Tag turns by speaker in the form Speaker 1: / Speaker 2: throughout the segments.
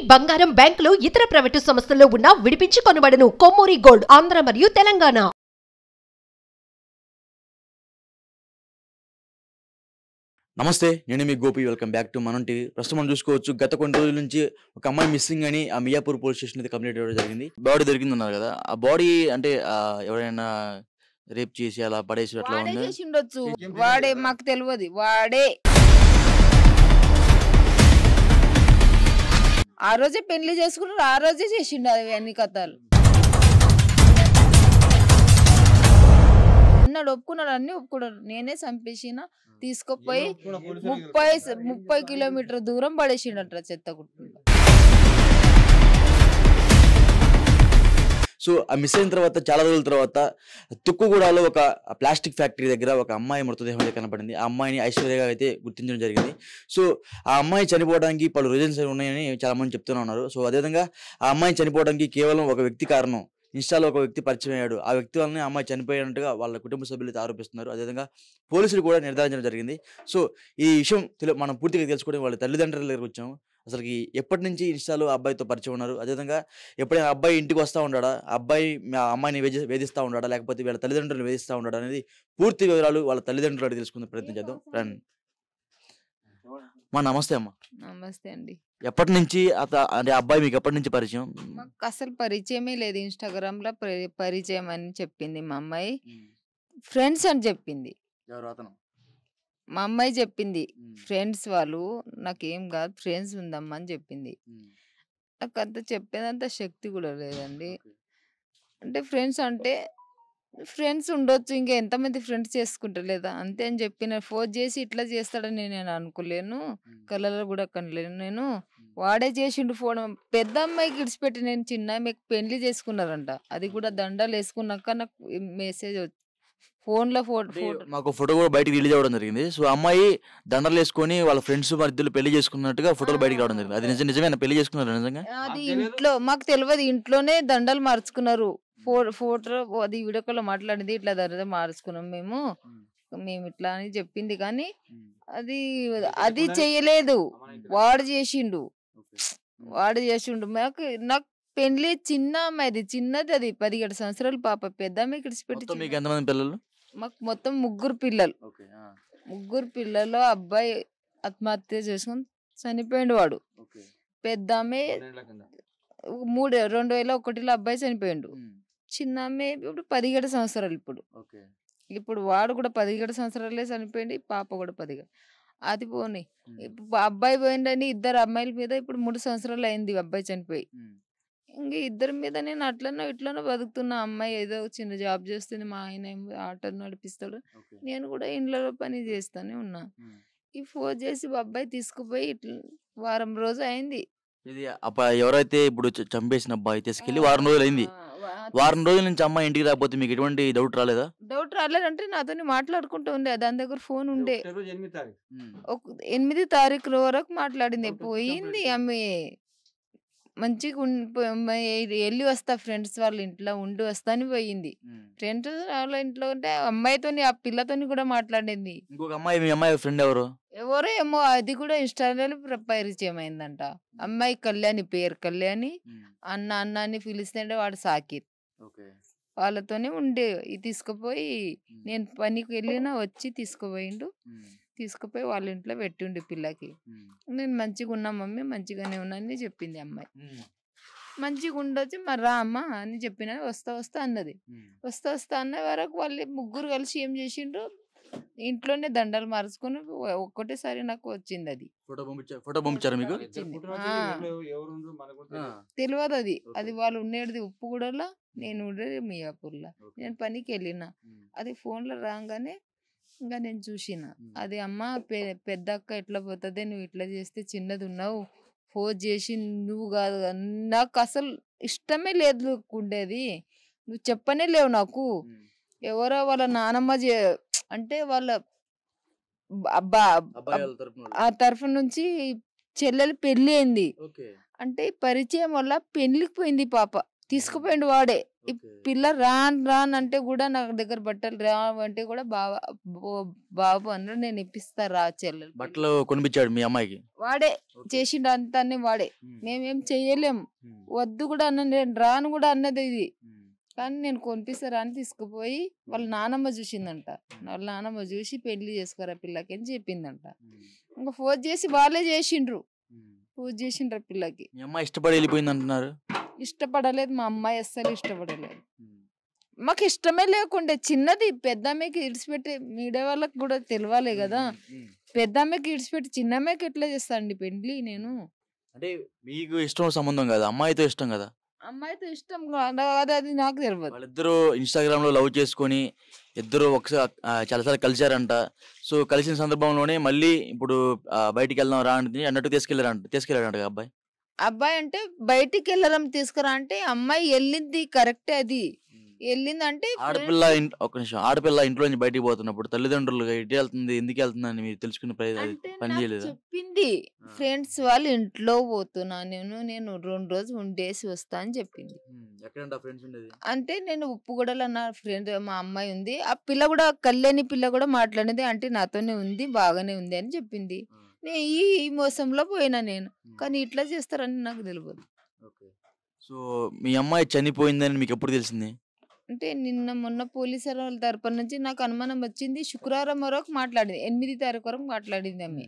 Speaker 1: బంగారం బ్యాంకులు ఇతర ప్రైవేటు సంస్థల్లో ఉన్న విడిపించి కొనబడును. కొమ్మూరి గోల్డ్ ఆంధ్ర మరియు తెలంగాణ.
Speaker 2: నమస్తే, నేను మీ Gopi. Welcome back to Manam TV. ప్రస్తుతం మనం చూసుకోవచ్చు, గత కొన్ని రోజుల నుంచి ఒక అమ్మాయి మిస్సింగ్ అని ఆ మియాపూర్ పోలీస్ స్టేషన్ అయితే కంప్లైంట్ ఇవ్వడం జరిగింది. బాడీ దొరికిందన్నారు కదా, ఆ బాడీ అంటే ఎవరైనా రేప్ చేసి అలా పడేసి అట్లా
Speaker 3: వాడే
Speaker 2: ఉంది.
Speaker 3: చేసి ఉండొచ్చు. వాడే మాకు తెలియదు. వాడే ఆ రోజే పెళ్లి చేసుకున్నారు, ఆ రోజే చేసిండు అవి అన్ని కథలు. అన్నాడు, ఒప్పుకున్నాడు, అన్ని ఒప్పుకున్నాడు. నేనే చంపేసిన, తీసుకుపోయి 30 కిలోమీటర్ దూరం పడేసిండట చెత్త కుటుంబం.
Speaker 2: సో ఆ మిస్ అయిన తర్వాత చాలా రోజుల తర్వాత తుక్కుగూడలో ఒక ప్లాస్టిక్ ఫ్యాక్టరీ దగ్గర ఒక అమ్మాయి మృతదేహం అయితే కనపడింది. ఆ అమ్మాయిని ఐశ్వర్యగా అయితే గుర్తించడం జరిగింది. సో ఆ అమ్మాయి చనిపోవడానికి పలు రీజన్స్ ఉన్నాయని చాలా మంది చెప్తూనే ఉన్నారు. సో అదేవిధంగా ఆ అమ్మాయి చనిపోవడానికి కేవలం ఒక వ్యక్తి కారణం. ఇన్స్టాలో ఒక వ్యక్తి పరిచయం అయ్యాడు. ఆ వ్యక్తి వల్లనే అమ్మాయి చనిపోయినట్టుగా వాళ్ళ కుటుంబ సభ్యులు అయితే ఆరోపిస్తున్నారు. అదేవిధంగా పోలీసులు కూడా నిర్ధారించడం జరిగింది. సో ఈ విషయం మనం పూర్తిగా తెలుసుకోవడం వాళ్ళ తల్లిదండ్రుల దగ్గరకు వచ్చాము. అసలుకి ఎప్పటి నుంచి ఇన్స్టాలో అబ్బాయితో పరిచయం ఉన్నారు, అదేవిధంగా ఎప్పుడైనా అబ్బాయి ఇంటికి వస్తూ ఉన్నాడా, అబ్బాయి అమ్మాయిని వేధిస్తూ ఉన్నాడా, లేకపోతే వీళ్ళ తల్లిదండ్రులు వేధిస్తూ ఉన్నాడా అనేది పూర్తి వివరాలు వాళ్ళ తల్లిదండ్రులు అడిగి తెలుసుకునే ప్రయత్నం చేద్దాం. రండి మా. నమస్తే అమ్మ.
Speaker 3: నమస్తే అండి.
Speaker 2: ఎప్పటి నుంచి అంటే అబ్బాయి మీకు ఎప్పటి నుంచి పరిచయం?
Speaker 3: మాకు అసలు పరిచయమే లేదు. ఇన్స్టాగ్రామ్ లో పరిచయం అని చెప్పింది మా అమ్మాయి. ఫ్రెండ్స్ అని చెప్పింది మా అమ్మాయి. చెప్పింది ఫ్రెండ్స్ వాళ్ళు, నాకేం కాదు ఫ్రెండ్స్ ఉందమ్మా అని చెప్పింది. నాకు అంత చెప్పేదంత శక్తి కూడా లేదండి. అంటే ఫ్రెండ్స్ ఉండొచ్చు, ఇంకా ఎంతమంది ఫ్రెండ్స్ చేసుకుంటారు లేదా అంతే అని చెప్పిన. ఫోన్ చేసి ఇట్లా చేస్తాడని నేను అనుకోలేను, కళ్ళలో కూడా కనలేను నేను. వాడే చేసిండు ఫోన్. పెద్ద అమ్మాయికి ఇడిచిపెట్టి నేను చిన్న అమ్మాయికి పెళ్లి చేసుకున్నారంట. అది కూడా దండాలు వేసుకున్నాక నాకు మెసేజ్ ఫోన్లో
Speaker 2: మాకు ఫోటో కూడా బయటకు రిలీజ్ అవ్వడం జరిగింది. సో అమ్మాయి దండలు వేసుకొని వాళ్ళ ఫ్రెండ్స్ మధ్యలో పెళ్లి చేసుకున్నట్టుగా ఫోటోలు బయటకు రావడం జరిగింది. అది నిజమేనా? పెళ్లి చేసుకున్నారు నిజంగా?
Speaker 3: అది ఇంట్లో మాకు తెలియదు. ఇంట్లోనే దండలు మార్చుకున్నారు. ఫోటో అది వీడియో కాల్ మాట్లాడింది. ఇట్లా దండలు మార్చుకున్నాం మేము ఇట్లా అని చెప్పింది. కానీ అది చేయలేదు. వాడు చేసిండు. నాకు పెళ్లి చిన్న అమ్మాయిది, చిన్నది. అది 17 సంవత్సరాలు పాప. పెద్ద అమ్మాయికి ఇడిచిపెట్టి
Speaker 2: మీకు ఎంతమంది పిల్లలు?
Speaker 3: మాకు మొత్తం 3 పిల్లలు. 3 పిల్లలు. అబ్బాయి ఆత్మహత్య చేసుకుని చనిపోయిండు వాడు. పెద్ద అమ్మాయి 2001లో అబ్బాయి చనిపోయిండు. చిన్న అమ్మాయి ఇప్పుడు 17 సంవత్సరాలు. ఇప్పుడు వాడు కూడా 17 సంవత్సరాలే చనిపోయింది. పాప కూడా 17. అది పోనీ, అబ్బాయి పోయిండని 2 అమ్మాయిల మీద ఇప్పుడు 3 సంవత్సరాలు అయింది అబ్బాయి చనిపోయి. ఇంక 2 మీద నేను అట్లనో ఇట్లనో బతుకుతున్నా. అమ్మాయి ఏదో చిన్న జాబ్ చేస్తుంది, మా ఆయన ఆటో నడిపిస్తాడు, నేను కూడా ఇంట్లో పని చేస్తానే ఉన్నా. ఈ ఫోన్ చేసి అబ్బాయి తీసుకుపోయి ఇట్లా వారం రోజు అయింది.
Speaker 2: ఇది ఎవరైతే ఇప్పుడు చంపేసిన అబ్బాయి తీసుకెళ్లి వారం రోజులు అయింది. వారం రోజుల నుంచి అమ్మాయి ఇంటికి రాకపోతే మీకు ఎటువంటి డౌట్ రాలేదా?
Speaker 3: డౌట్ రాలేదంటే నాతో మాట్లాడుకుంటూ ఉండే. దాని దగ్గర ఫోన్ ఉండే. 8 తారీఖు వరకు మాట్లాడింది. పోయింది ఆమె మంచిగా వెళ్ళి వస్తా ఫ్రెండ్స్ వాళ్ళ ఇంట్లో ఉండి వస్తా అని పోయింది. ఫ్రెండ్స్ వాళ్ళ ఇంట్లో ఉంటే అమ్మాయితోని ఆ పిల్లతోని కూడా మాట్లాడింది.
Speaker 2: ఇంకొక అమ్మాయి, మీ అమ్మాయి ఫ్రెండ్ ఎవరో
Speaker 3: ఏమో, అది కూడా ఇన్స్టాలో పరిచయం అయిందంట. అమ్మాయి కళ్యాణి, పేరు కళ్యాణి. అన్న అని పిలిస్తే వాడు సాకిర్. వాళ్ళతోనే ఉండే. తీసుకుపోయి నేను పనికి వెళ్ళినా వచ్చి తీసుకుపోయి వాళ్ళ ఇంట్లో పెట్టిండి పిల్లకి. నేను మంచిగా ఉన్నా మమ్మీ, మంచిగానే ఉన్నా అని చెప్పింది అమ్మాయి. మంచిగా ఉండొచ్చు మరి రా అమ్మ అని చెప్పిన. వస్తా అన్నది. వస్తా అన్న వరకు వాళ్ళు 3 కలిసి ఏం చేసిండ్రు, ఇంట్లోనే దండలు మార్చుకొని ఒక్కటేసారి నాకు వచ్చింది. అది
Speaker 2: ఫోటో పంపించారు మీకు?
Speaker 3: తెలియదు. అది వాళ్ళు ఉండేది ఉప్పుగూడలో, నేను ఉండేది మియాపూర్లో. నేను పనికి వెళ్ళిన. అది ఫోన్లో రాగానే ఇంకా నేను చూసిన. అది అమ్మ పెద్ద అక్క ఎట్లా పోతుంది, నువ్వు ఇట్లా చేస్తే చిన్నది ఉన్నావు, ఫోన్ చేసి నువ్వు కాదు. నాకు అసలు ఇష్టమే లేదు ఉండేది. నువ్వు చెప్పనే లేవు నాకు. ఎవరో వాళ్ళ నానమ్మ అంటే వాళ్ళ ఆ తరఫు నుంచి చెల్లెలు పెళ్లి అయింది. అంటే పరిచయం వల్ల పెళ్లికి పోయింది పాప. తీసుకుపోయిండు వాడే. ఈ పిల్ల రాను అంటే కూడా నా దగ్గర బట్టలు రావంటే కూడా బాబు అన్నాడు, నేను ఇప్పిస్తా రా చెల్లెలు.
Speaker 2: బట్టలు కొనిపించాడు మీ అమ్మాయికి?
Speaker 3: వాడే చేసిండు అంతా వాడే. మేమేం చెయ్యలేము. వద్దు కూడా అన్న, నేను రాను కూడా అన్నది ఇది. కానీ నేను కొనిపిస్తారా అని తీసుకుపోయి వాళ్ళ నానమ్మ చూసిందంట. వాళ్ళ నానమ్మ చూసి పెళ్లి చేసుకోరా పిల్లకి అని చెప్పిందంట. ఇంకా ఫోన్ చేసి వాళ్ళే చేసిండ్రు, పూజ చేసిండ్రు పిల్లకి.
Speaker 2: మీ అమ్మాయి ఇష్టపడి వెళ్ళిపోయింది అంటున్నారు.
Speaker 3: ఇష్టపడలేదు మా అమ్మాయి, అస్సలు ఇష్టపడలేదు. మాకు ఇష్టమే లేకుండే. చిన్నది పెద్దమ్మకి ఇడిచిపెట్టి మీడియా వాళ్ళకి కూడా తెలియాలి కదా. పెద్దమ్మకి ఇడిచిపెట్టి చిన్నమ్మకి ఎట్లా చేస్తాండి పెళ్లి నేను?
Speaker 2: అంటే మీకు ఇష్టం సంబంధం కదా, అమ్మాయితో ఇష్టం కదా.
Speaker 3: అమ్మాయితో ఇష్టం కాదు, అది నాకు తెలియదు.
Speaker 2: వాళ్ళిద్దరూ ఇన్స్టాగ్రామ్ లో లవ్ చేసుకొని ఇద్దరు ఒకసారి చాలాసార్లు కలిశారంట. సో కలిసిన సందర్భంలోనే మళ్ళీ ఇప్పుడు బయటికి వెళ్దాం రా అని అన్నట్టు తీసుకెళ్ళాడంట అబ్బాయి.
Speaker 3: అబ్బాయి అంటే బయటికి వెళ్ళడం తీసుకురా అంటే అమ్మాయి వెళ్ళింది కరెక్టే. అది వెళ్ళిందంటే
Speaker 2: ఆడపిల్ల ఇంట్లో నుంచి బయటికి పోతున్నప్పుడు తల్లిదండ్రులు ఎటు వెళ్తుంది, ఎందుకు వెళ్తుంది అని మీరు తెలుసుకునే పని చేయలేదు?
Speaker 3: చెప్పింది ఫ్రెండ్స్ వాళ్ళ ఇంట్లో పోతున్నా నేను 2 రోజులు ఉండేసి వస్తా అని చెప్పింది. అంటే నేను ఉప్పుగూడలో నా ఫ్రెండ్ మా అమ్మాయి ఉంది, ఆ పిల్ల కూడా కళ్యాణి పిల్ల కూడా మాట్లాడింది, అంటే నాతోనే ఉంది బాగానే ఉంది అని చెప్పింది. నేను ఈ మోసంలో పోయినా నేను. కానీ ఇట్లా చేస్తారని నాకు తెలియదు.
Speaker 2: సో మీ అమ్మాయి చనిపోయిందని మీకు ఎప్పుడు తెలిసింది?
Speaker 3: అంటే నిన్న మొన్న పోలీసుల వాళ్ళ తరపున నుంచి నాకు అనుమానం వచ్చింది. శుక్రవారం వరకు మాట్లాడింది, 8 తారీఖు వరకు మాట్లాడింది ఆమె.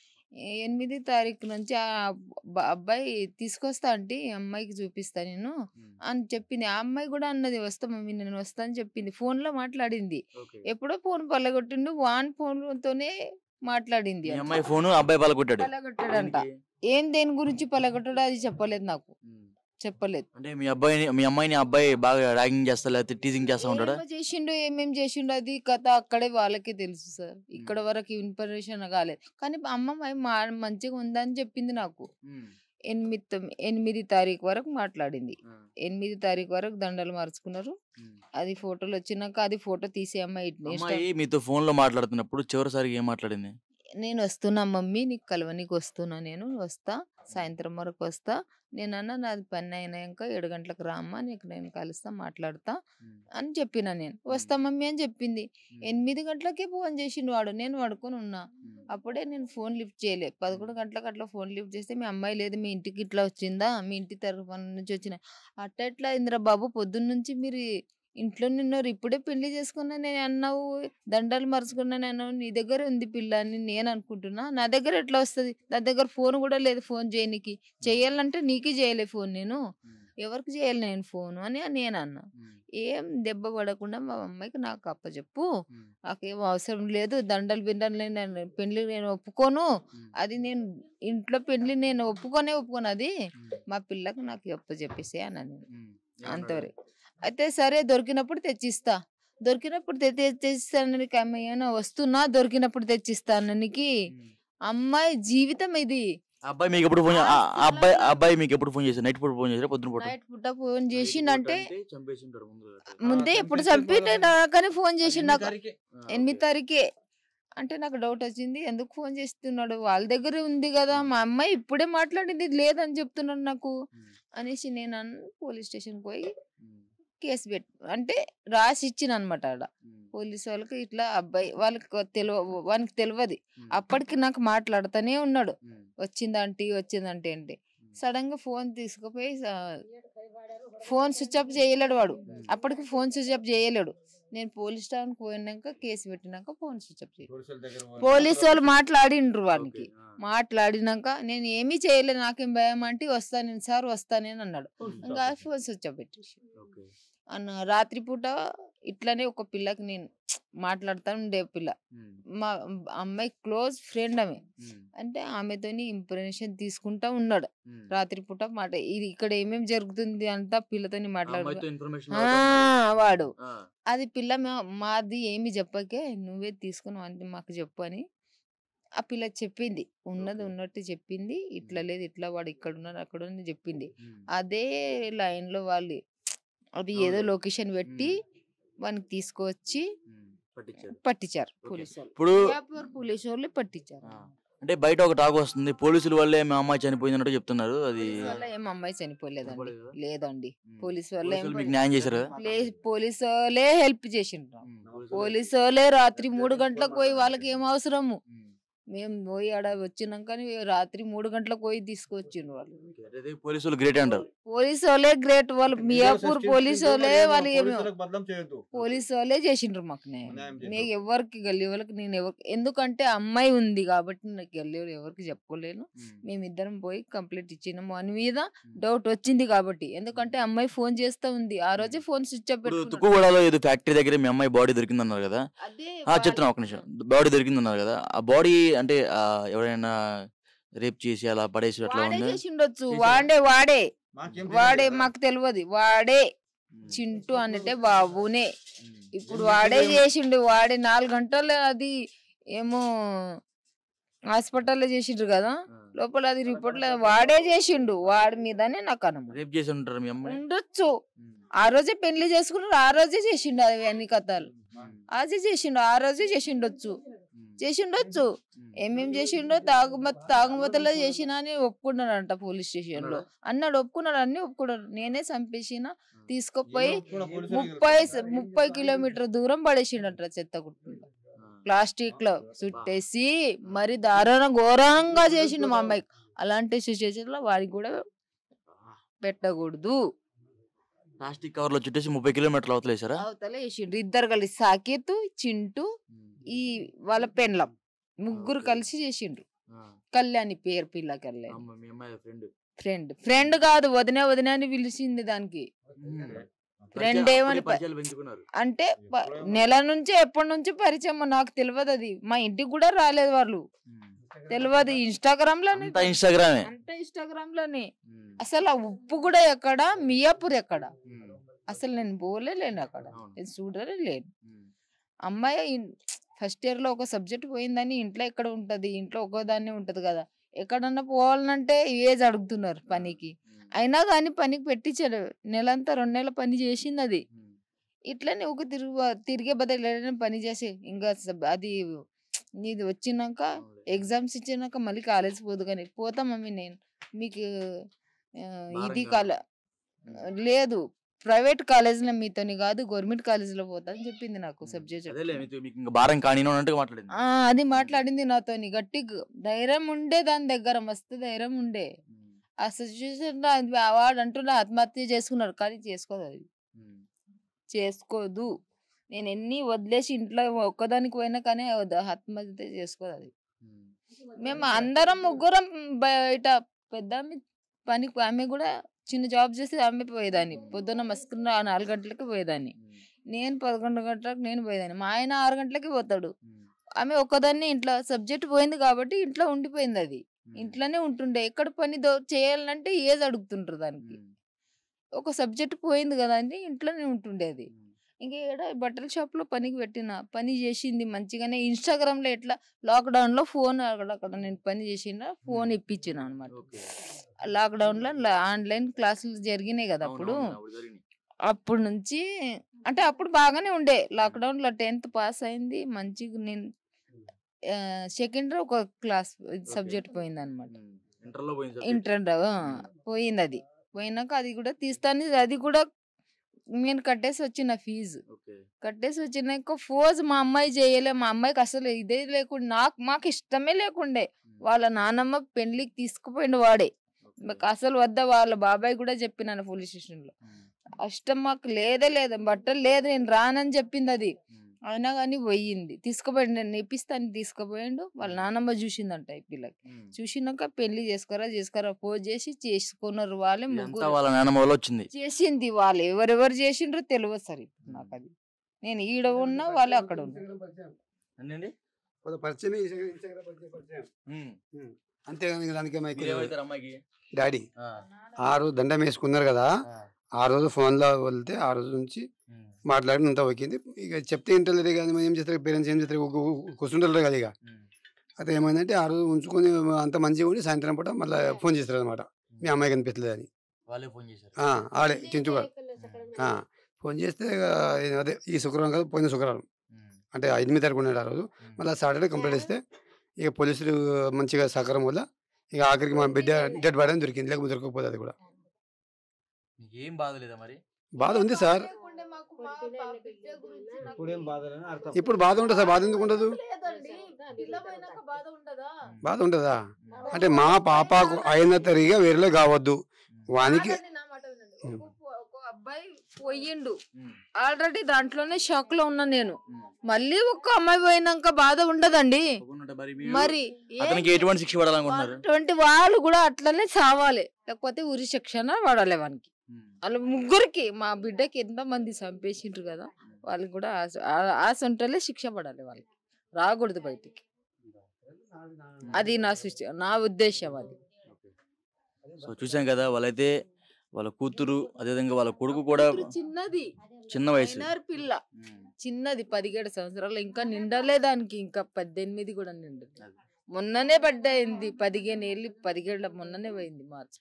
Speaker 3: 8 తారీఖు నుంచి ఆ అబ్బాయి తీసుకొస్తా అంటే అమ్మాయికి చూపిస్తా నేను అని చెప్పింది. ఆ అమ్మాయి కూడా అన్నది వస్తా మమ్మీ నేను వస్తా అని చెప్పింది. ఫోన్ లో మాట్లాడింది. ఎప్పుడో ఫోన్ పల్లగొట్టిండు, వాన్ ఫోన్ తోనే మాట్లాడింది. పల్లగొట్టాడంట. దేని గురించి పల్లగొట్టాడో అది చెప్పలేదు, నాకు చెప్పలేదు.
Speaker 2: అంటే మీ అమ్మాయిని అబ్బాయి బాగా ర్యాగింగ్ చేస్తా లేకపోతే టీజింగ్ చేస్తా ఉంటాడా?
Speaker 3: చేసిండు, ఏమేం చేసిండు అది కథ అక్కడే వాళ్ళకే తెలుసు సార్. ఇక్కడ వరకు ఇన్ఫర్మేషన్ కాలేదు. కానీ అమ్మాయి మంచిగా ఉందని చెప్పింది నాకు. 8 తారీఖు వరకు మాట్లాడింది. 8 తారీఖు వరకు దండలు మార్చుకున్నారు. అది ఫోటోలు వచ్చినాక అది ఫోటో తీసే
Speaker 2: అమ్మాయి మీతో ఫోన్ లో మాట్లాడుతున్నప్పుడు చివరిసారిగా ఏం మాట్లాడింది?
Speaker 3: నేను వస్తున్నా మమ్మీ, నీకు కలవనికి వస్తున్నా, నేను వస్తా సాయంత్రం వరకు వస్తా. నేనన్నా నాది పని అయినాక 7 గంటలకు రామ్మా, నీకు నేను కలుస్తా మాట్లాడతా అని చెప్పిన. నేను వస్తా మమ్మీ అని చెప్పింది. 8 గంటలకే ఫోన్ చేసిండు వాడు. నేను పడుకొని ఉన్నా. అప్పుడే నేను ఫోన్ లిఫ్ట్ చేయలే. 11 గంటలకు అట్లా ఫోన్ లిఫ్ట్ చేస్తే మీ అమ్మాయి లేదు, మీ ఇంటికి ఇట్లా వచ్చిందా, మీ ఇంటి తరఫున నుంచి వచ్చిన అట్లా ఇంద్ర బాబు పొద్దున్న నుంచి మీరు ఇంట్లో నిన్నారు, ఇప్పుడే పెళ్లి చేసుకున్నా నేను అన్నావు, దండలు మరుచుకున్నా నేను, నీ దగ్గర ఉంది పిల్ల అని నేను అనుకుంటున్నా. నా దగ్గర ఎట్లా వస్తుంది? నా దగ్గర ఫోన్ కూడా లేదు ఫోన్ చేయనికి. చేయాలంటే నీకే చేయలే ఫోన్, నేను ఎవరికి చేయాలి నేను ఫోన్ అని నేను అన్నా. ఏం దెబ్బ పడకుండా మా అమ్మాయికి నాకు అప్పచెప్పు, నాకేం అవసరం లేదు, దండలు బిండలు నేను పెళ్లి నేను ఒప్పుకోను, అది నేను ఇంట్లో పెళ్లి నేను ఒప్పుకోను, అది మా పిల్లకు నాకు అప్పచెప్పేసే అన్నా నేను. అంతవరకు అయితే సరే దొరికినప్పుడు తెచ్చిస్తా, తెచ్చిస్తాను నీకు. ఏమైనా వస్తున్నా దొరికినప్పుడు తెచ్చిస్తాను నీకు. అమ్మాయి జీవితం ఇది.
Speaker 2: అబ్బాయి మీకు ఎప్పుడు ఫోన్ అబ్బాయి మీకు ఎప్పుడు ఫోన్ చేశారు? నైట్ పూట ఫోన్ చేశారా పొద్దున పూట?
Speaker 3: నైట్ పూట ఫోన్ చేసిండంటే ముందే ఎప్పుడు చంపినాకని ఫోన్ చేసిండు నాకు 8 తారీఖే. అంటే నాకు డౌట్ వచ్చింది, ఎందుకు ఫోన్ చేస్తున్నాడు, వాళ్ళ దగ్గర ఉంది కదా, మా అమ్మాయి ఇప్పుడే మాట్లాడింది లేదని చెప్తున్నాడు నాకు అనేసి నేను పోలీస్ స్టేషన్ పోయి కేసు అంటే రాసి ఇచ్చిన అనమాట. ఆడ పోలీసు వాళ్ళకి ఇట్లా అబ్బాయి వానికి తెలియదు. అప్పటికి నాకు మాట్లాడుతూనే ఉన్నాడు, వచ్చిందంటే ఏంటి. సడన్ గా ఫోన్ తీసుకుపోయి ఫోన్ స్విచ్ ఆఫ్ చేయలేడు వాడు. అప్పటికి ఫోన్ స్విచ్ ఆఫ్ చేయలేడు. నేను పోలీస్ స్టేషన్ పోయినాక కేసు పెట్టినాక ఫోన్ స్విచ్ ఆఫ్ చేయలేదు. పోలీసు వాళ్ళు మాట్లాడిండ్రు వానికి. మాట్లాడినాక నేను ఏమీ చేయలేదు, నాకేం భయం అంటే వస్తాను నేను సార్ వస్తానని అన్నాడు. ఇంకా ఫోన్ స్విచ్ ఆఫ్ పెట్టేసి అన్న. రాత్రిపూట ఇట్లానే ఒక పిల్లకి నేను మాట్లాడుతాను ఉండే పిల్ల, మా అమ్మాయి క్లోజ్ ఫ్రెండ్ ఆమె. అంటే ఆమెతోని ఇన్ఫర్మేషన్ తీసుకుంటా ఉన్నాడు రాత్రిపూట మాట. ఇది ఇక్కడ ఏమేమి జరుగుతుంది అంతా పిల్లతోని వాడు. అది పిల్ల మాది ఏమి చెప్పకే నువ్వే తీసుకున్నావు అంటే మాకు చెప్పు అని ఆ పిల్ల చెప్పింది. ఉన్నది ఉన్నట్టు చెప్పింది. ఇట్లా లేదు, ఇట్లా వాడు ఇక్కడ ఉన్నాడు అక్కడ ఉన్నది చెప్పింది. అదే లైన్ లో వాళ్ళు అది ఏదో లొకేషన్ పెట్టి వానికి తీసుకొచ్చి పట్టించారు పోలీసు వాళ్ళు. పోలీసు వాళ్ళు పట్టించారు.
Speaker 2: అంటే బయట ఒక టాక్ వస్తుంది, పోలీసుల వల్లే మా అమ్మాయి చనిపోయింది అన్నట్టు చెప్తున్నారు. అది
Speaker 3: పోలీస్ వల్ల ఏం అమ్మాయి చనిపోలేదండి.
Speaker 2: చనిపోలేదా?
Speaker 3: లేదండి.
Speaker 2: ఉమ్.
Speaker 3: పోలీస్ వల్ల ఏం
Speaker 2: పోలీసులు మీకు న్యాయం చేశారు కదా?
Speaker 3: పోలీసు వాళ్ళే హెల్ప్ చేసిండ్రు. పోలీసు వాళ్ళే రాత్రి 3 గంటలకు పోయి వాళ్ళకి ఏం అవసరము మేము పోయి ఆడ వచ్చినాక రాత్రి 3 గంటలకు పోయి తీసుకొచ్చిండ్రు వాళ్ళు.
Speaker 2: పోలీసులు గ్రేట్ అంటారు.
Speaker 3: పోలీసు వాళ్ళే గ్రేట్. వాళ్ళు మియాపూర్ పోలీసు వాళ్ళే వాళ్ళు పోలీసు వాళ్ళే చేసిండ్రు మాకు మీకు ఎవరికి గల్లీ వాళ్ళకి నేను ఎవరికి, ఎందుకంటే అమ్మాయి ఉంది కాబట్టి నాకు గల్లీ వాళ్ళు ఎవరికి చెప్పుకోలేను. మేమిద్దరం పోయి కంప్లైంట్ ఇచ్చినాము అని మీద డౌట్ వచ్చింది కాబట్టి, ఎందుకంటే అమ్మాయి ఫోన్ చేస్తా ఉంది. ఆ రోజే ఫోన్ స్విచ్ ఆఫ్ పెట్టుకున్నాడు.
Speaker 2: తుక్కుగూడలో ఏదో ఫ్యాక్టరీ దగ్గర మీ అమ్మాయి బాడీ దొరికిందన్నారు కదా?
Speaker 3: అదే
Speaker 2: చెప్తున్నా ఒక నిమిషం. బాడీ దొరికిందన్నారు కదా, ఆ బాడీ అంటే ఎవరైనా రేప్ చేసి అలా పడేసి అట్లా
Speaker 3: వాడే
Speaker 2: ఉందా?
Speaker 3: చేసిండొచ్చు. వాడే మాకు తెలియదు. వాడే చింటూ అంటే బాబునే. ఇప్పుడు వాడే చేసిండు. వాడే 4 గంటలు అది ఏమో హాస్పిటల్లో చేసిండ్రు కదా, లోపల అది రిపోర్ట్ లో వాడే చేసిండు. వాడి మీదనే నాకు అనుమానం.
Speaker 2: రేప్ చేసి ఉంటారు మీ అమ్మాయి?
Speaker 3: ఉండొచ్చు. ఆ రోజే పెళ్లి చేసుకున్నారు, ఆ రోజే చేసిండు అవి అన్ని కథలు. అదే చేసిండు, ఆ రోజే చేసిండొచ్చు. ఏమేం చేసిండో తాగుమతలో చేసినా అని ఒప్పుకున్నాడంట పోలీస్ స్టేషన్ లో. అన్నాడు, ఒప్పుకున్నాడు, అన్ని ఒప్పుకున్నాడు. నేనే చంపేసిన తీసుకుపోయి 30 కిలోమీటర్ దూరం పడేసిండట చెత్త కుటుంబం. ప్లాస్టిక్ లో చుట్టేసి మరి ఘోరంగా చేసిండు మా అమ్మాయికి. అలాంటి సిచ్యువేషన్ లో వాడికి కూడా పెట్టకూడదు.
Speaker 2: ప్లాస్టిక్ కవర్ లో చుట్టేసి 30 కిలోమీటర్లు అవతలేసారా?
Speaker 3: అవతల వేసిండు. ఇద్దరు కలిసి సాకేత్, చింటూ, ఈ వాళ్ళ పెండ్లం, ముగ్గురు కలిసి చేసిండ్రు. కళ్యాణి పేరు పిల్ల కళ్యాణి. ఫ్రెండ్ కాదు, వదిన అని పిలిచింది దానికి. ఫ్రెండ్ ఏమని అంటే నెల నుంచి ఎప్పటి నుంచి పరిచయం నాకు తెలియదు. అది మా ఇంటికి కూడా రాలేదు వాళ్ళు, తెలియదు. ఇన్స్టాగ్రామ్ లోనే అసలు ఆ ఉప్పు కూడా ఎక్కడ, మియాపూర్ ఎక్కడ, అసలు నేను పోలేను అక్కడ, నేను చూడలే లేను. అమ్మాయి ఫస్ట్ ఇయర్ లో ఒక సబ్జెక్ట్ పోయిందని ఇంట్లో ఎక్కడ ఉంటది, ఇంట్లో ఒక్కోదాన్ని ఉంటది కదా. ఎక్కడన్నా పోవాలంటే ఏజ్ అడుగుతున్నారు పనికి. అయినా కానీ పనికి పెట్టించాడు. నెలంతా 2 నెలల పని చేసింది. అది ఇట్లనే ఒక తిరిగే బదులు పని చేసి ఇంకా అది నీది వచ్చినాక ఎగ్జామ్స్ ఇచ్చినాక మళ్ళీ కాలేజ్ పోదు. కానీ పోతా మమ్మీ నేను మీకు ఇది లేదు, ప్రైవేట్ కాలేజీలో మీతోని కాదు గవర్నమెంట్ కాలేజీలో పోతా అని చెప్పింది నాకు. సబ్జెక్ట్ అది మాట్లాడింది నాతోని. గట్టిగా ధైర్యం ఉండే, దాని దగ్గర మస్తు ధైర్యం ఉండే. ఆ సిచ్యువేషన్ వాడు అంటున్నా ఆత్మహత్య చేసుకున్నాడు, కానీ చేసుకోదు. నేను ఎన్ని వదిలేసి ఇంట్లో ఒక్కదానికి పోయినా కానీ ఆత్మహత్య చేసుకోదు. అది మేము అందరం ముగ్గురం బయట, పెద్ద పనికి ఆమె కూడా చిన్న జాబ్ చేసి ఆమె పోయేదాన్ని. పొద్దున్న మస్కున్న 4 గంటలకి పోయేదాన్ని, నేను 11 గంటలకు నేను పోయేదాన్ని. మా ఆయన 6 గంటలకి పోతాడు. ఆమె ఒక్కదాన్ని ఇంట్లో సబ్జెక్ట్ పోయింది కాబట్టి ఇంట్లో ఉండిపోయింది. అది ఇంట్లోనే ఉంటుండే. ఎక్కడ పని చేయాలంటే ఏజ్ అడుగుతుంటారు దానికి. ఒక సబ్జెక్ట్ పోయింది కదా అని ఇంట్లోనే ఉంటుండేది. ఇంకా బట్టల షాప్ లో పనికి పెట్టిన, పని చేసింది మంచిగానే. ఇన్స్టాగ్రామ్ లో ఎట్లా లాక్డౌన్ లో ఫోన్ అక్కడ నేను పని చేసిన, ఫోన్ ఇప్పించిన అనమాట. లాక్డౌన్ లో ఆన్లైన్ క్లాసులు జరిగినాయి కదా అప్పుడు నుంచి. అంటే అప్పుడు బాగానే ఉండే. లాక్డౌన్ లో 10th పాస్ అయింది మంచిగా. నేను సెకండ్ ఒక క్లాస్ సబ్జెక్ట్ పోయింది అనమాట. ఇంటర్ పోయింది. అది పోయినాక అది కూడా తీస్తాను. అది కూడా నేను కట్టేసి వచ్చిన ఫీజు. కట్టేసి వచ్చినాక ఫోజ్ మా అమ్మాయి చేయలే. మా అమ్మాయికి అసలు ఇదే లేకుండా, మాకు ఇష్టమే లేకుండే. వాళ్ళ నానమ్మ పెళ్లికి తీసుకుపోయిండు వాడే. అసలు వద్ద వాళ్ళ బాబాయ్ కూడా చెప్పినాను పోలీస్ స్టేషన్ లో. ఇష్టం మాకు లేదే లేదు, బట్టలు లేదు, నేను రానని చెప్పింది. అది అయినా కానీ పోయింది. తీసుకుపోయిండు, నేను ఇప్పిస్తాను తీసుకుపోయిండు. వాళ్ళ నానమ్మ చూసిందంట ఈ పిల్లకి. చూసినాక పెళ్లి చేసుకోరా ఫోన్ చేసి చేసుకున్నారు. వాళ్ళే ముగ్గురు చేసింది. వాళ్ళు ఎవరెవరు చేసిండ్రో తెలియదు సరే నాకు. అది నేను ఈడ ఉన్నా, వాళ్ళు అక్కడ ఉన్నారు.
Speaker 4: డాడీ ఆ రోజు దండం వేసుకున్నారు కదా, ఆ రోజు ఫోన్లో వెళ్తే ఆ రోజు నుంచి మాట్లాడి అంతా ఓకేంది. ఇక చెప్తే ఇంటర్లేదు కానీ ఏం చేస్తారు, పేరెంట్స్ ఏం చేస్తారు, కూర్చుంటారు కదా. ఇక అయితే ఏమైందంటే ఆ రోజు ఉంచుకొని అంత మంచిగా ఉండి సాయంత్రం పూట మళ్ళీ ఫోన్ చేస్తారు అనమాట. మీ అమ్మాయి కనిపించలేదు అని. ఆడే చించుగా ఫోన్ చేస్తే అదే ఈ శుక్రవారం కాదు, పోయిన శుక్రవారం అంటే 8వ తారీఖు ఉన్నాడు ఆ రోజు. మళ్ళీ సాటర్డే కంప్లీట్ చేస్తే ఇక పోలీసులు మంచిగా సహకారం వల్ల ఇక ఆఖరికి మా బిడ్డ డెడ్ బాడీ అని దొరికింది, లేకపోతే దొరకకపోతే అది కూడా.
Speaker 2: ఏం బాధ లేదా మరి?
Speaker 4: బాధ ఉంది సార్, ఇప్పుడు బాధ ఉంటుంది సార్. బాధ ఎందుకు ఉండదు? బాధ ఉంటుందా అంటే మా పాపకు అయిన తరిగా వేరేలో కావద్దు వానికి.
Speaker 3: ఒక అబ్బాయి పోయిండు ఆల్రెడీ, దాంట్లోనే షాక్ లో ఉన్నా నేను. మళ్ళీ ఒక అమ్మాయి పోయినాక బాధ ఉండదండి. మరి
Speaker 2: అతనికి ఎటువంటి శిక్ష పడాలనుకుంటున్నారు?
Speaker 3: అటువంటి వాళ్ళు కూడా అట్లనే చావాలి, లేకపోతే ఉరి శిక్షణ పడాలి వానికి. వాళ్ళ ముగ్గురికి, మా బిడ్డకి ఎంత మంది చంపేసిండ్రు కదా, వాళ్ళకి కూడా ఆ సొంటలే శిక్ష పడాలి, వాళ్ళకి రాకూడదు బయటికి. అది నా ఉద్దేశం అది.
Speaker 2: సో చూసాం కదా, వాళ్ళైతే వాళ్ళ కూతురు అదేవిధంగా వాళ్ళ కొడుకు కూడా చిన్న వయసు
Speaker 3: పిల్ల, చిన్నది 17 సంవత్సరాలు, ఇంకా నిండలే దానికి, ఇంకా 18 కూడా నిండదు. మొన్ననే పడ్డాయింది, 15 ఏళ్ళు, 17 మొన్ననే పోయింది మార్చి.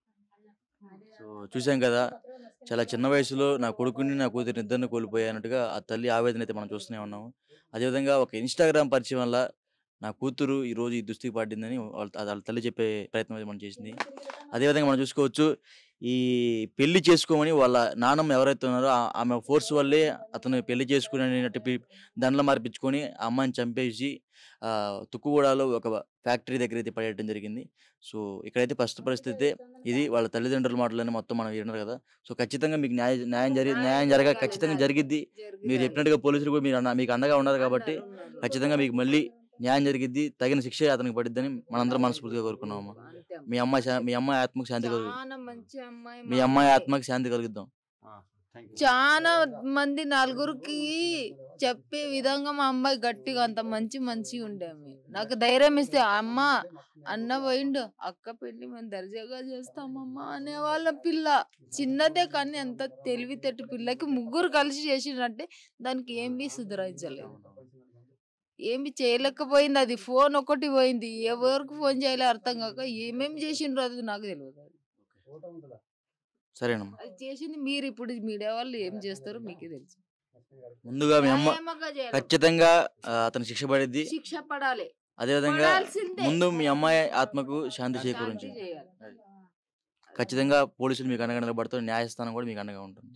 Speaker 2: సో చూసాం కదా, చాలా చిన్న వయసులో నా కొడుకుని నా కూతురిని ఇద్దరిని కోల్పోయానట్టుగా ఆ తల్లి ఆవేదన అయితే మనం చూస్తూనే ఉన్నాము. అదేవిధంగా ఒక ఇన్స్టాగ్రామ్ పరిచయం వల్ల నా కూతురు ఈరోజు ఈ దుస్థితికి పడిందని వాళ్ళ తల్లి చెప్పే ప్రయత్నం అయితే మనం చేసింది. అదేవిధంగా మనం చూసుకోవచ్చు, ఈ పెళ్లి చేసుకోమని వాళ్ళ నాన్నమ్మ ఎవరైతే ఉన్నారో ఆమె ఫోర్స్ వల్లే అతను పెళ్లి చేసుకునేటట్టు దండలు మార్పించుకొని ఆ అమ్మాయిని చంపేసి తుక్కుగూడలో ఒక ఫ్యాక్టరీ దగ్గర అయితే పడేయడం జరిగింది. సో ఇక్కడైతే ప్రస్తుత పరిస్థితి ఇది. వాళ్ళ తల్లిదండ్రుల మాటలని మొత్తం మనం విన్నారు కదా. సో ఖచ్చితంగా మీకు న్యాయం ఖచ్చితంగా జరిగిద్ది. మీరు చెప్పినట్టుగా పోలీసులు కూడా మీకు అండగా ఉన్నారు కాబట్టి ఖచ్చితంగా మీకు మళ్ళీ న్యాయం జరిగిద్ది, తగిన శిక్ష అతనికి పడిద్దని మనందరం మనస్ఫూర్తిగా కోరుకున్నాము. మీ అమ్మాయి ఆత్మకు శాంతి మీ అమ్మాయి ఆత్మకి శాంతి కలుగుద్దాం.
Speaker 3: చాలా మంది నలుగురికి చెప్పే విధంగా మా అమ్మాయి గట్టిగా అంత మంచి ఉండేమి. నాకు ధైర్యం ఇస్తే, అమ్మ అన్న పోయిండు, అక్క పెళ్లి మేము దర్జాగా చేస్తామమ్మా అనేవాళ్ళ. పిల్ల చిన్నదే కానీ ఎంత తెలివితేట పిల్లకి. ముగ్గురు కలిసి చేసినట్టే దానికి ఏమీ సుధరించలేదు, ఏమి చేయలేకపోయింది. అది ఫోన్ ఒకటి పోయింది, ఎవరికి ఫోన్ చేయాలో అర్థం కాక ఏమేమి చేసిండ్రు అది నాకు తెలియదు.
Speaker 2: సరేనమ్మా,
Speaker 3: అది చేసింది మీరు. ఇప్పుడు మీడియా వాళ్ళు ఏం చేస్తారో మీకే తెలుసు.
Speaker 2: ముందుగా మీ అమ్మ ఖచ్చితంగా అతను శిక్ష పడిద్ది,
Speaker 3: శిక్ష పడాలి.
Speaker 2: అదేవిధంగా ముందు మీ అమ్మాయి ఆత్మకు శాంతి చేకూరించి ఖచ్చితంగా పోలీసులు మీకు అండగా నిలబడతారు, న్యాయస్థానం కూడా మీకు అండగా ఉంటుంది.